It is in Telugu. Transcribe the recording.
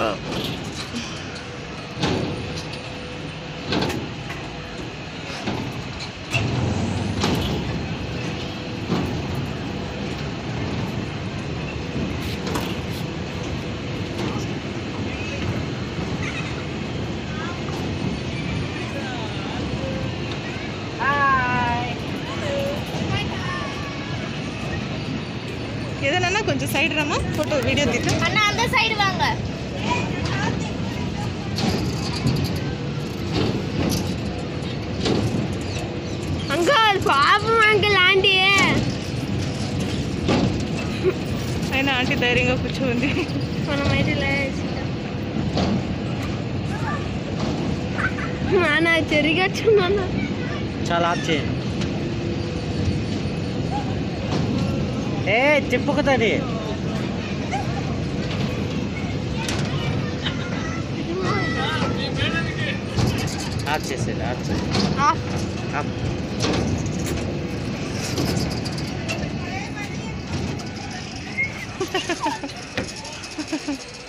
எதனா கொஞ்சம் சைடு ராமா போட்டோ வீடியோ తీద్దాం అన్న அந்த சைடு வாங்க అంకుల్ పాపం అంకుల్ ఆంటీ అయినా ఆంటీ ధైర్యంగా కూర్చోంది మనమైతే నాన్న చెరిగచ్చు నాన్న చాలా ఆచి ఏ తిప్పుకుతుంది ఆఫ్ చేసేది ఆఫ్